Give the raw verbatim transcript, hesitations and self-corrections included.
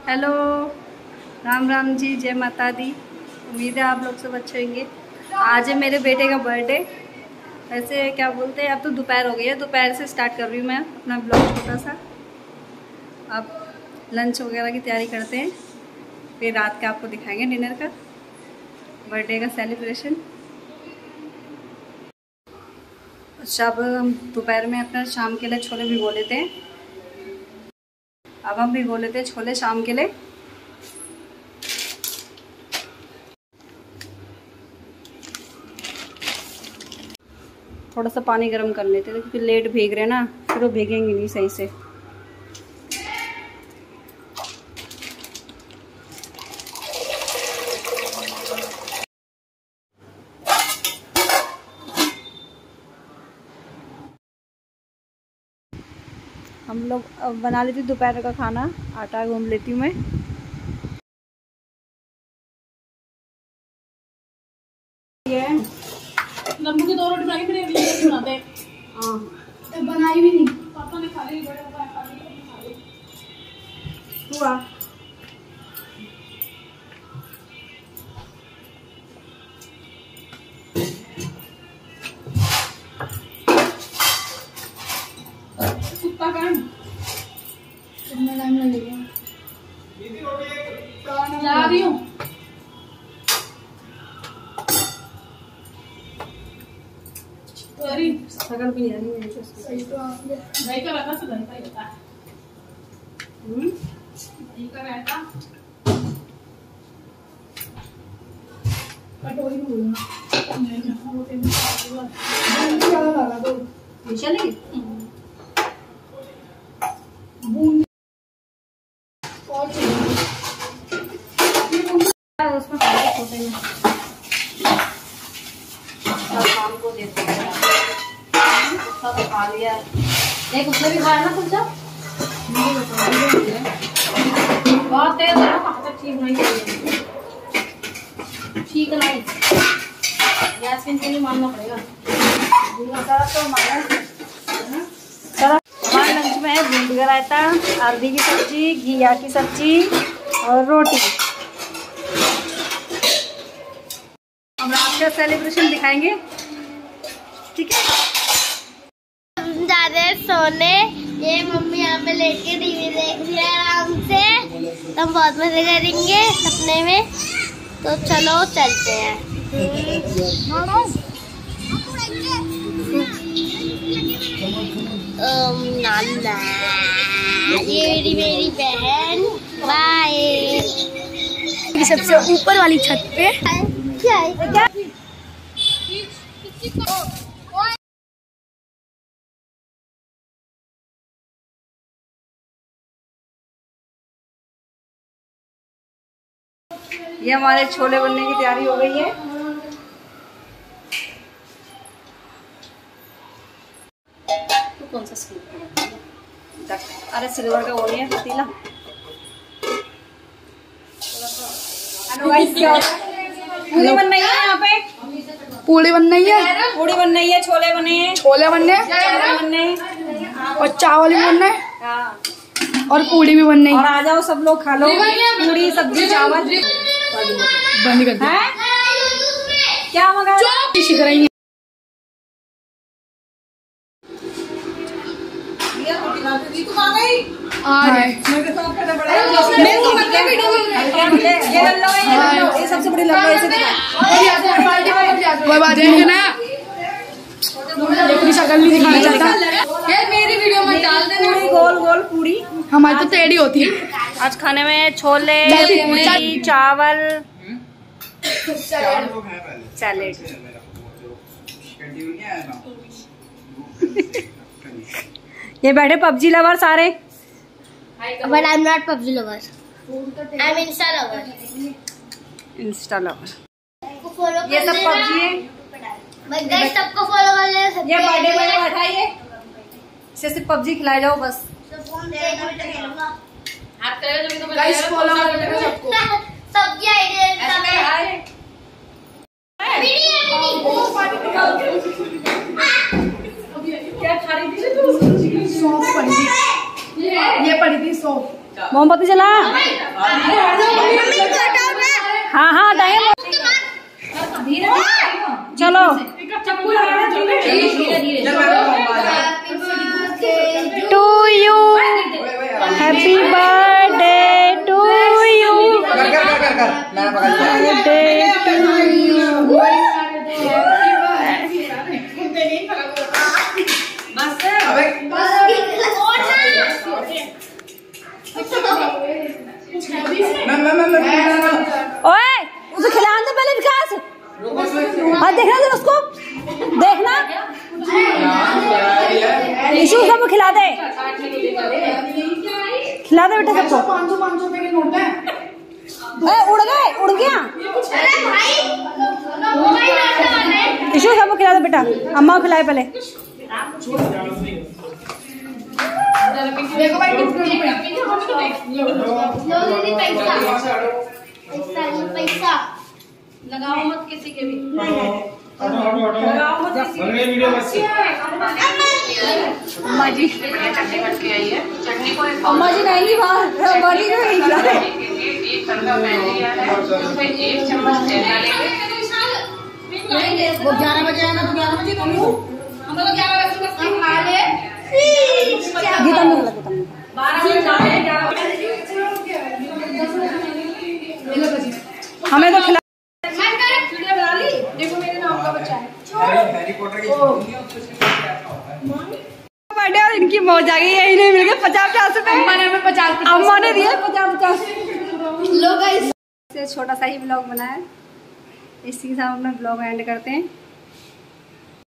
Hello, Ram Ram ji, जय माता दी। उम्मीद है आप लोग सब अच्छे होंगे। आज है मेरे बेटे का बर्थडे। वैसे क्या बोलते हैं, अब तो दोपहर हो गई है। दोपहर से स्टार्ट कर रही हूँ मैं अपना ब्लॉग छोटा सा। अब लंच वगैरह की तैयारी करते हैं, फिर रात का आपको दिखाएंगे डिनर का, बर्थडे का सेलिब्रेशन। अच्छा, अब हम दोपहर में अपना शाम के लिए छोले भिगो लेते हैं। अब हम भिगो लेते हैं छोले शाम के लिए। थोड़ा सा पानी गर्म कर लेते हैं क्योंकि लेट भीग रहे ना, फिर वो भीगेंगे नहीं सही से। हम लोग अब बना लेते दोपहर का खाना। आटा गूंद लेती हूँ मैं। ये लम्बू की दो रोटी बनाई, फिर एक रोटी बनाते हैं। हाँ, तो बनाई भी नहीं, पापा ने खा ली, बड़े पापा ने खा ली। तू आ। कुत्ता कौन? कितना टाइम लगेगा? जा रही हूँ। सकल भी नहीं है। सही तो आपने दही का रहता तो दही का ही होता है। हम्म, दही का रहता कटोरी में बोलना नहीं ना, वो तेरे में क्या लगा तो चलेगी बूंदी और चाहिए उसमें छोटे में शाम को देते हैं। सब खा लिया, एक उसने भी खाया ना कुलचा। बहुत तेज है, कहाँ तक ठीक नहीं चाहिए। ठीक नहीं, गैस के लिए मानना पड़ेगा। तो हमारे लंच में है भिंडी का रायता, अरबी की सब्जी, घिया की सब्जी और रोटी। अब रात का सेलिब्रेशन दिखाएंगे, ठीक है। हम जा रहे हैं सोने। ये मम्मी यहाँ पे लेके टीवी देख रही है आराम से। तो हम बहुत मजे करेंगे सपने में, तो चलो चलते हैं। ओम नाना, ये मेरी मेरी बहन। बाय। सबसे ऊपर वाली छत पे क्या है क्या? ये हमारे छोले बनने की तैयारी हो गई है। तो कौन सा सिल्वर? अरे सिल्वर का वो नहीं है पतीला। पूड़ी बन रही है यहाँ पे। पूड़ी बन रही है, पूड़ी बन रही है, छोले बने हैं, छोले बनने छोले बनने हैं और चावल भी बनना है। हाँ, और पूड़ी भी बननी और आ जाओ सब लोग खा लो पूड़ी सब्जी चावल। बंद कर है क्या मंगा? सीख रही ये सबसे बड़ी लंबा कोई बात नहीं ना, अपनी शक्ल नहीं दिखाना चाहता। मेरी वीडियो में डाल दे। पूरी गोल गोल पूरी हमारी तो टेढ़ी होती है। आज खाने में छोले, पूरी, चावल, सैलेड। ये बैठे पबजी लवर सारे। But I'm not P U B G lover. I'm Insta lover. Insta lover. Follow ये सब पबजी है। बस गाइस सबको फॉलो कर ले। ये बर्थडे में बैठा है, इसे सिर्फ पबजी खिलाए जाओ बस। फोन दे दो तो खेलूंगा। हाथ करेगा जब तो गाइस फॉलो कर लेना सबको। सबकी आईडी क्या खरीदी तू? सौंफ पड़ी थी, ये पड़ी थी सौंफ। मोमबत्ती जला। हाँ हाँ टाइम चलो। To you happy birthday to you birthday to you. ओए उसे खिलाने दो पहले विकास। हाँ देखना जरा उसको देखना। इशू सबको खिला दे खिला दे बेटा सबको। पाँच सौ पाँच सौ रुपए के नोट है। उड़ गए उड़ गया। इशू सबको खिला दे बेटा। अम्मा को खिलाए पहले। देखो भाई कितने पैसा लगाओ मत किसी के भी। अम्मा जी अम्मा जी नहीं बाहर बड़ी को नहीं खिलाते। वो ग्यारह बजे आना तो ग्यारह बजे हम लोग ग्यारह बजे खा ले। गीता में लगा हमें तो खिला। देखो मेरे नाम का बच्चा है। हैरी पॉटर की बर्थडे और इनकी मौज आ गई। यही नहीं मिल गए पचास पचास रुपए। अम्मा ने हमें पचास अम्मा ने दिए पचास पचास। लोग छोटा सा ही ब्लॉग बनाया। इसी के साथ अपना ब्लॉग एंड करते हैं।